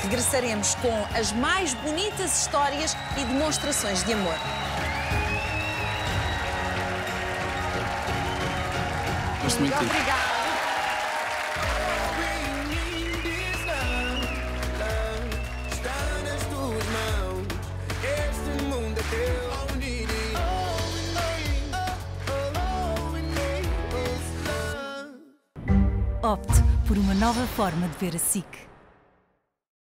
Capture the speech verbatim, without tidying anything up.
Regressaremos com as mais bonitas histórias e demonstrações de amor. Gosto muito. Obrigada. Opte por uma nova forma de ver a S I C.